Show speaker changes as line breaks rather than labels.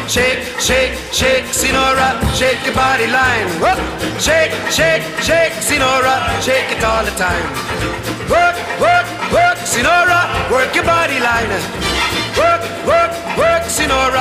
Shake, shake, shake, Sinora, shake your body line. Whoop. Shake, shake, shake, Sinora, shake it all the time. Work, work, work, Sinora, work your body line. Work, work, work, Sinora.